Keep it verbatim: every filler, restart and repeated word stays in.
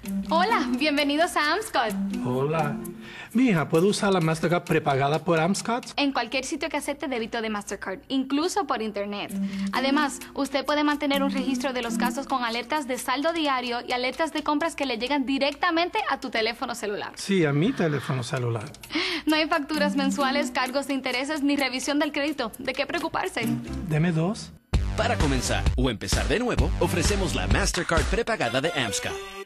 Hola, bienvenidos a Amscot. Hola. Mi hija, ¿puedo usar la Mastercard prepagada por Amscot? En cualquier sitio que acepte débito de Mastercard, incluso por internet. Además, usted puede mantener un registro de los gastos con alertas de saldo diario y alertas de compras que le llegan directamente a tu teléfono celular. Sí, a mi teléfono celular. No hay facturas mensuales, cargos de intereses ni revisión del crédito. ¿De qué preocuparse? Deme dos. Para comenzar o empezar de nuevo, ofrecemos la Mastercard prepagada de Amscot.